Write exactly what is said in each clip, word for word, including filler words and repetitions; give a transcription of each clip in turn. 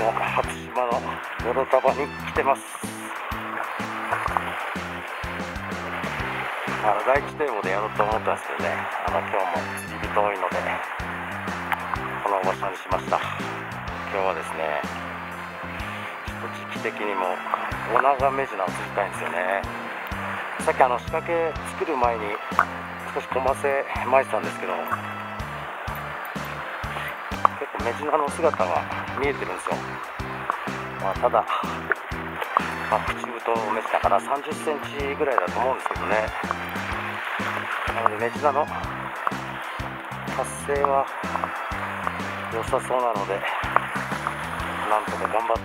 も初島のゴロタバに来てます。あの第一堤防でやろうと思ったんですけどね、あの今日も釣り人多いのでこの場所にしました。今日はですね、ちょっと時期的にもオナガメジナを釣りたいんですよね。さっきあの仕掛け作る前に少しコマセ巻いてたんですけど、結構メジナの姿が見えてるんですよ。まあ、ただ、まあ、口太メジナからさんじゅっセンチぐらいだと思うんですけどね。なのでメジナの達成は良さそうなので、なんとか頑張って、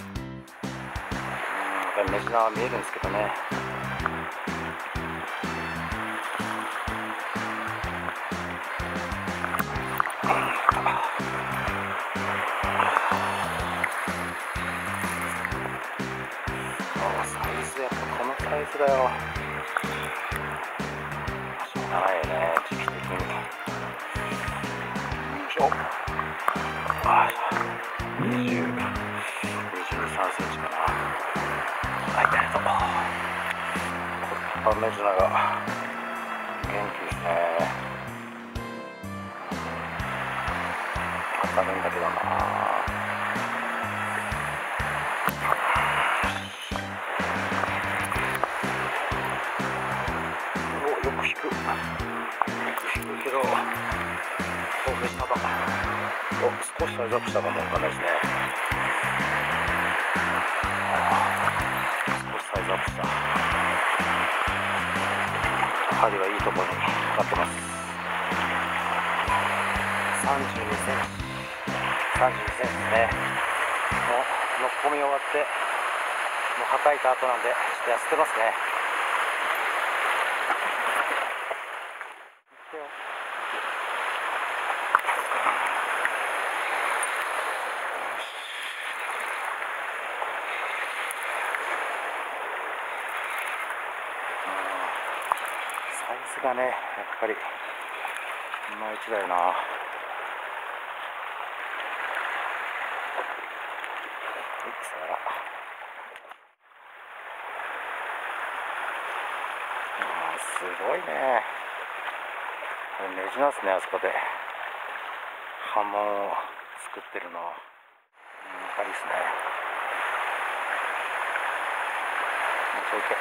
うん、メジナは見えるんですけどね。サイズやっぱこのサイズだよ。しょうがないよね、時期的に。よいしょ。にじゅう、にじゅうに、さんセンチかな。はい、ありがとう。これメジナが元気ですね。当たるんだけどな。お、よく引く。よく引くけど、そうメジナだ。お、少しサイズアップしたかもわかんないですね。少しサイズアップした。針はいいところにかかってます。さんじゅうにセンチ、さんじゅうにセンチですね。もうのっこみ終わって、もうはたいた後なんで、ちょっと痩せてますね。サイズがね、やっぱりいまいちだよな。すごいね。これメジナですね、あそこで波紋を作ってるの。やっぱりですね。もうちょいけ。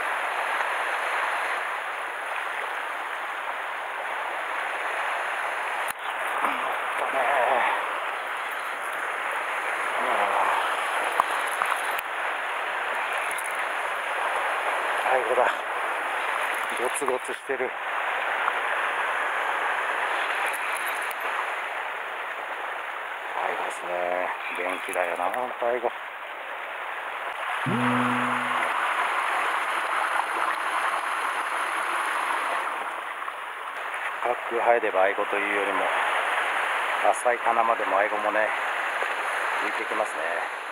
最後だ。ゴツゴツしてる。最後ですね。元気だよな、最後。深く入ればアイゴというよりも、浅い棚までもアイゴもね、浮いてきますね。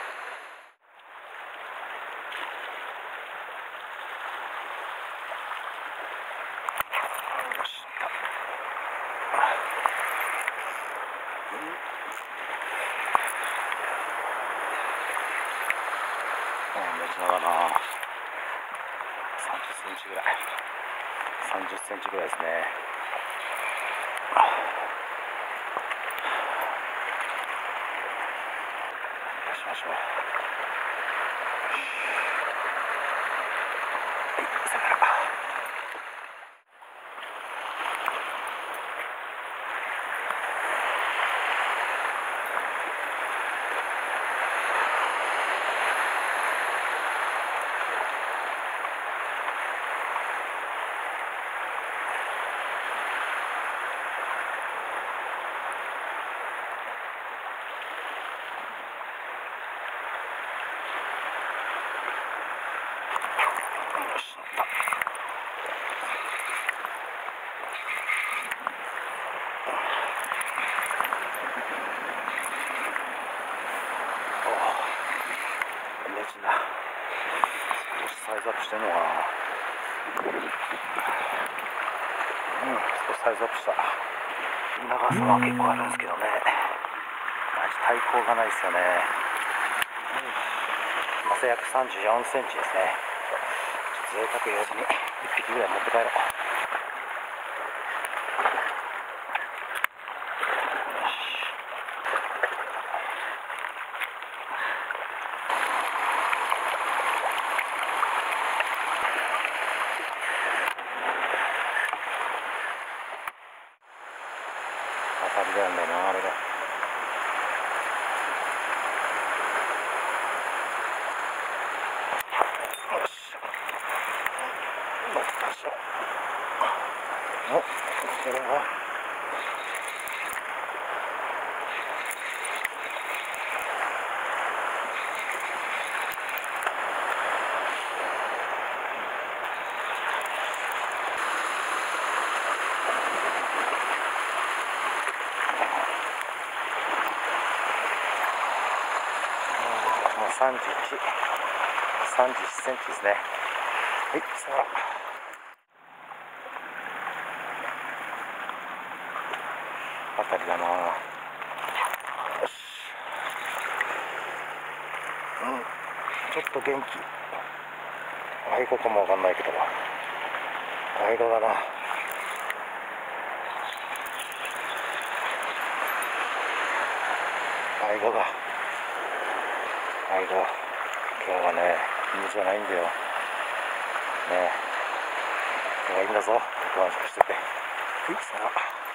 メジナだな。さんじゅっセンチぐらい。さんじゅっセンチぐらいですね。出しましょう。はい、さよなら。サイズアップしてんのかな。うん、少しサイズアップした。長さは結構あるんですけどね。マジ大最高がないですよね。まさ約さんじゅうよんセンチですね。ちょっと贅沢用事にいっぴきぐらい持って帰ろう。当たりなんだな、あれが。よし。よいしょ。お、これは。さんじゅういち、さんじゅういちセンチですね。はい、さあ。当たりだな。よし。うん、ちょっと元気。アイゴかもわかんないけど。アイゴだな。アイゴだ。アイゴ。今日はね、水じゃないんだよ。ねえ。今日はいいんだぞ。おとなしくしてて。はい、さあ。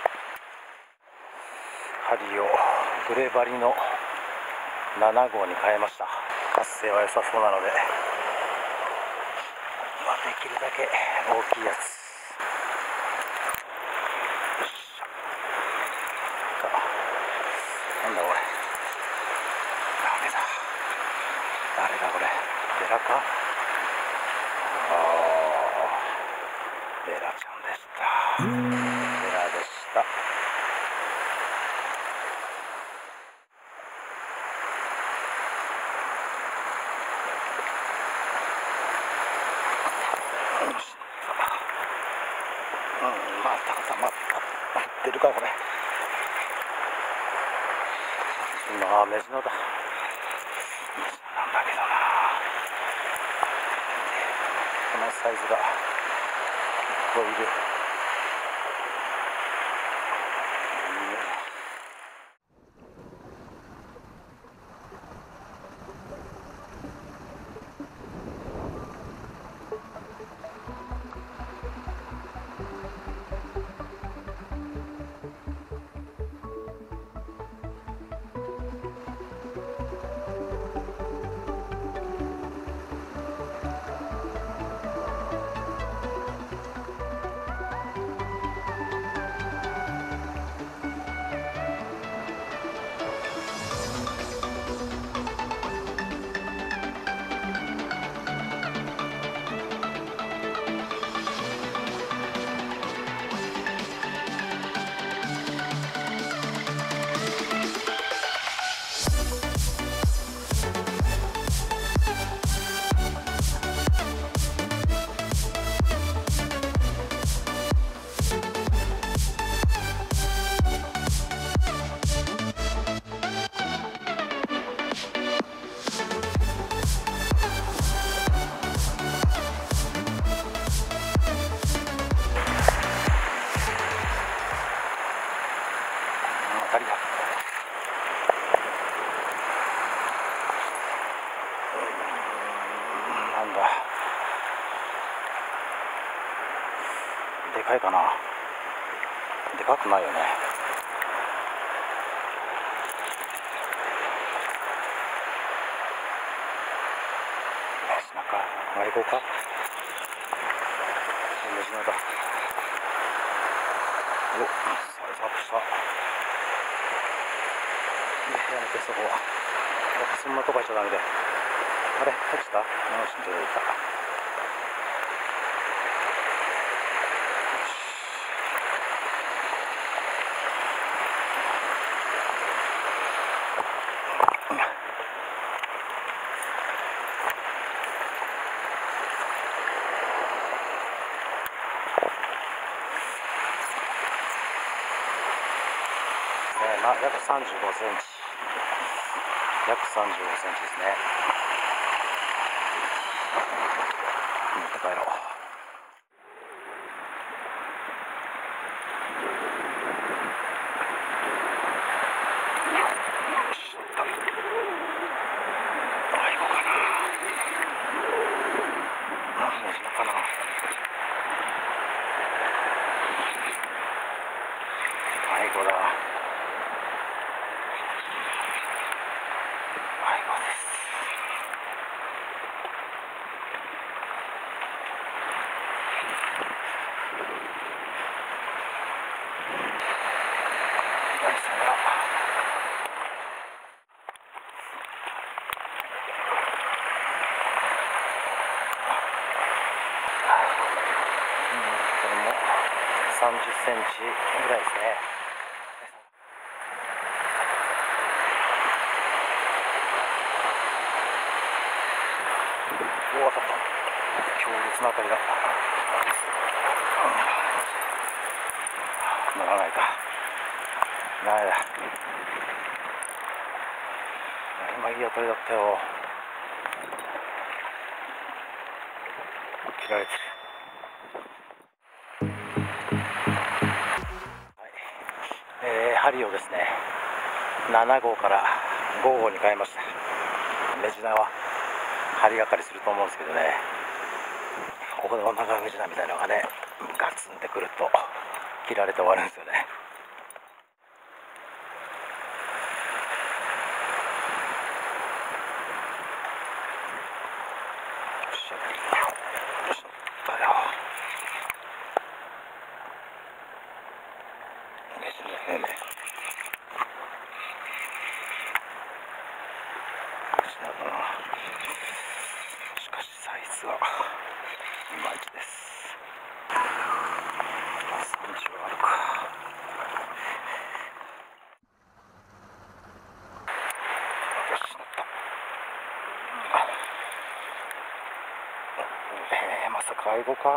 針をグレバリのなな号に変えました。活性は良さそうなので、まあ、できるだけ大きいやつ。よっしゃ。なんだこれ。ダメだ。誰だこれ。ベラか。ああ、ベラちゃんでした。ベラでした。うん、また固まってるかこれ。今はメジナだ。メジナなんだけどな。このサイズが結構いる。当たりだ。なんだ。でかいかな。でかくないよね。メジナか。アイゴか。メジナだ。お、サイズアップした。やめてそこは。そんなとこ入っちゃダメだよ。あれ入ってた？よし、出ていた。まあ、約さんじゅうごセンチ。 約さんじゅうごセンチですね。持って帰ろう。迷子だ。迷子です。さよなら。うん、これもさんじゅっセンチぐらいですね。おお、当たった。強烈な当たりだ。乗らないか。ダメだ。今いい当たりだったよ。切られてる。はい、えー、針をですねなな号からご号に変えました。メジナは針がかりすると思うんですけどね、ここでお長メジナみたいなのがねガツンってくると切られて終わるんですよね。しかしサイズはいまいちです。さんじゅうあるか。よし、なった。えー、まさかアイゴか。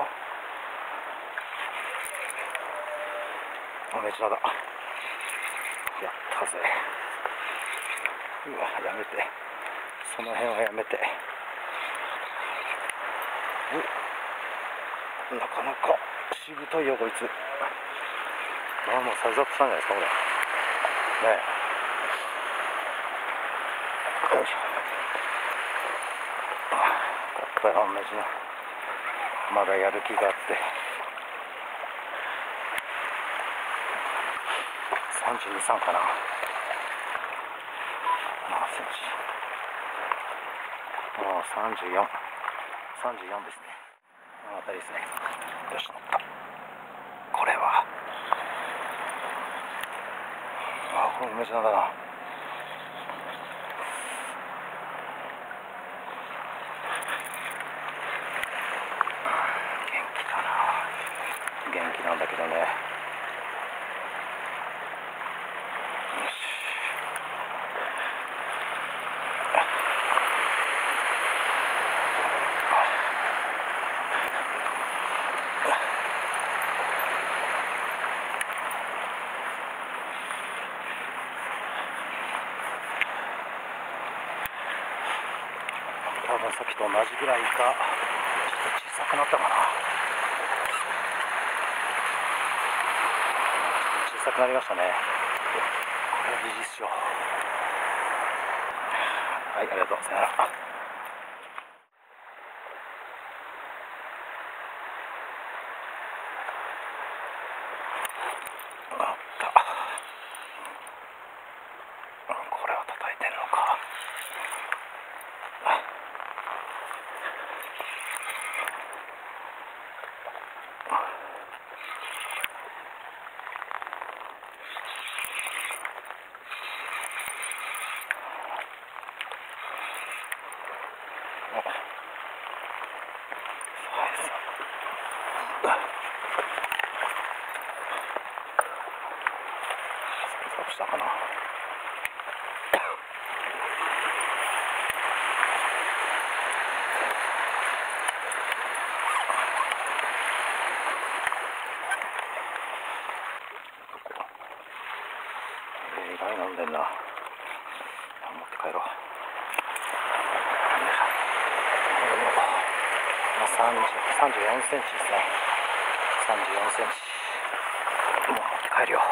メジナだ。やったぜ。うわ、やめて、その辺はやめて。お、なかなかしぶといよこいつ。ああ、もうサイズアップしたんじゃないですかこれね。えよいしょ。こっから同じな、まだやる気があってさんじゅうに、さんかな。ななセンチ。もうさんじゅうよん、さんじゅうよんですね。この辺りですね。よし、乗った。これはあ、これメジナだな。元気だな。元気なんだけどね。多分さっきと同じぐらいか、ちょっと小さくなったかな。小さくなりましたね。これは技術書。はい、ありがとう。さよなら。あった。これは叩いてんのか。したかな。えらい飲んでんな。持って帰ろう。さんじゅう、さんじゅうよんセンチですね。さんじゅうよんセンチ。もう持って帰るよ。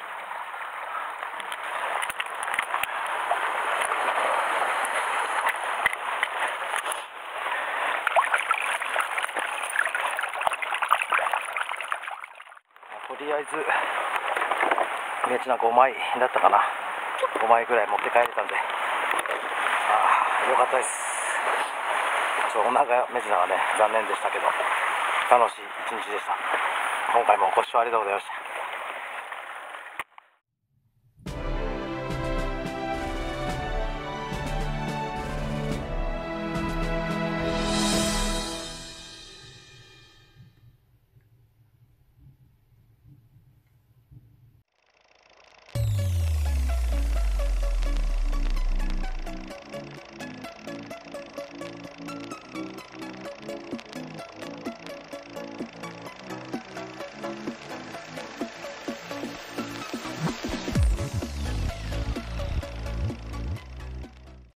とりあえずメジナごまいだったかな。ごまいぐらい持って帰れたんで、ああよかったです。ちょっとお腹メジナはね残念でしたけど、楽しい一日でした。今回もご視聴ありがとうございました。